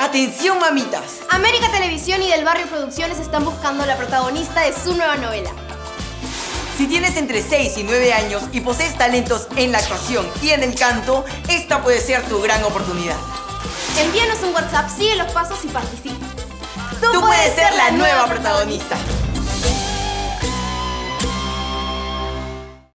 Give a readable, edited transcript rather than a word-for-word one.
¡Atención, mamitas! América Televisión y Del Barrio Producciones están buscando a la protagonista de su nueva novela. Si tienes entre 6 y 9 años y posees talentos en la actuación y en el canto, esta puede ser tu gran oportunidad. Envíanos un WhatsApp, sigue los pasos y participa. Tú puedes ser la nueva protagonista.